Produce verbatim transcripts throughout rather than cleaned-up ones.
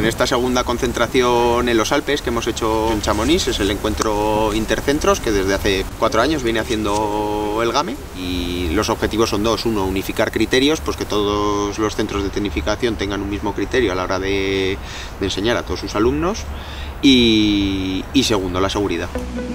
En esta segunda concentración en los Alpes que hemos hecho en Chamonix es el encuentro Intercentros, que desde hace cuatro años viene haciendo el GAME, y los objetivos son dos. Uno, unificar criterios, pues que todos los centros de tecnificación tengan un mismo criterio a la hora de, de enseñar a todos sus alumnos, y, y segundo, la seguridad.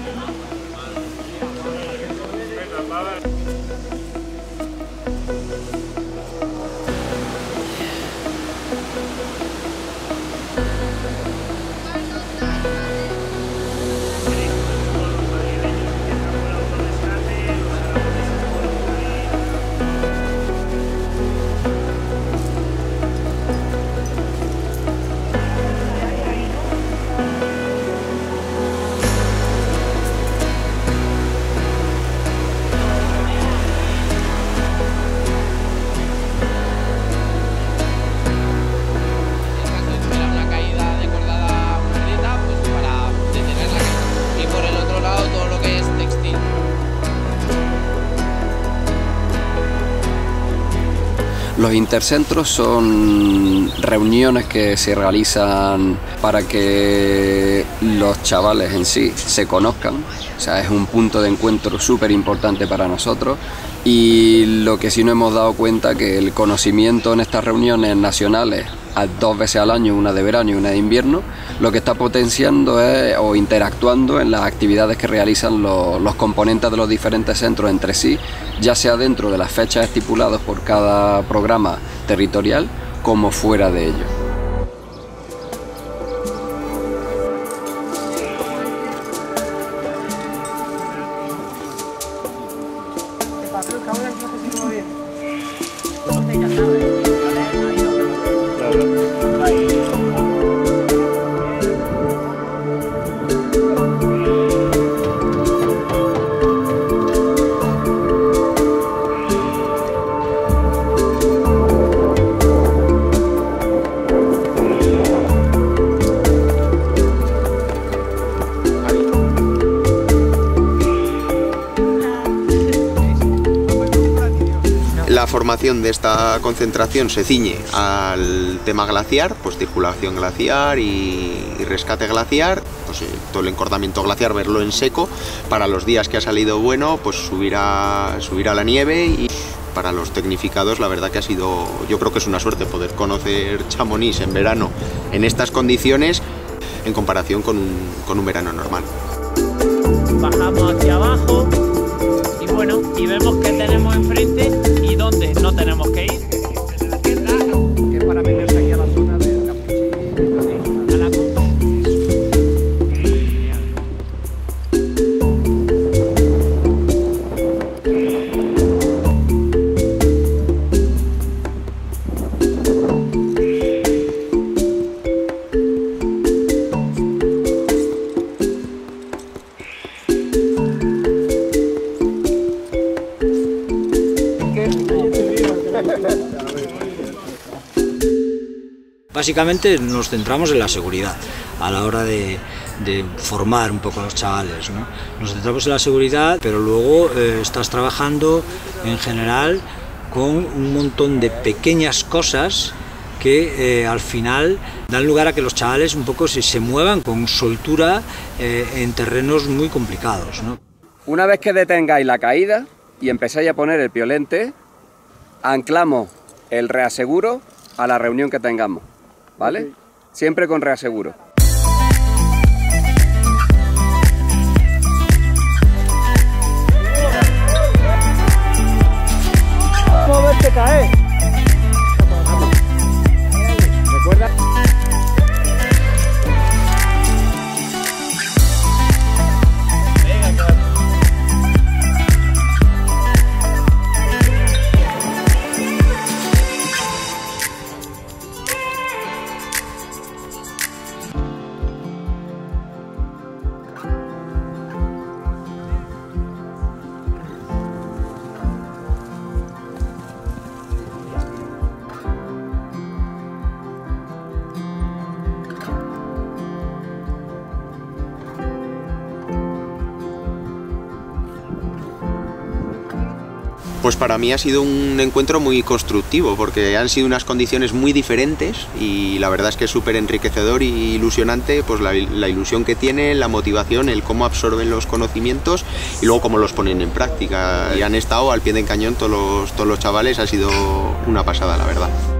Los intercentros son reuniones que se realizan para que los chavales en sí se conozcan. O sea, es un punto de encuentro súper importante para nosotros, y lo que sí nos hemos dado cuenta que el conocimiento en estas reuniones nacionales, dos veces al año, una de verano y una de invierno, lo que está potenciando es, o interactuando en las actividades que realizan los, los componentes de los diferentes centros entre sí, ya sea dentro de las fechas estipuladas por cada programa territorial como fuera de ello. La formación de esta concentración se ciñe al tema glaciar, pues circulación glaciar y, y rescate glaciar, pues eh, todo el encordamiento glaciar, verlo en seco, para los días que ha salido bueno, pues subir a, subir a la nieve. Y para los tecnificados la verdad que ha sido, yo creo que es una suerte poder conocer Chamonix en verano en estas condiciones en comparación con un, con un verano normal. Bajamos hacia abajo y bueno, y vemos qué tenemos enfrente y dónde no tenemos que ir. Que para meterse aquí a la zona de la Básicamente nos centramos en la seguridad a la hora de, de formar un poco a los chavales, ¿no? Nos centramos en la seguridad, pero luego eh, estás trabajando en general con un montón de pequeñas cosas que eh, al final dan lugar a que los chavales un poco se, se muevan con soltura eh, en terrenos muy complicados, ¿no? Una vez que detengáis la caída y empezáis a poner el piolente, anclamos el reaseguro a la reunión que tengamos, ¿vale? Okay. Siempre con reaseguro. Vamos a verte caer. Vamos. ¿Recuerda? Pues para mí ha sido un encuentro muy constructivo, porque han sido unas condiciones muy diferentes y la verdad es que es súper enriquecedor y ilusionante, pues la, la ilusión que tienen, la motivación, el cómo absorben los conocimientos y luego cómo los ponen en práctica. Y han estado al pie del cañón todos los, todos los chavales, ha sido una pasada, la verdad.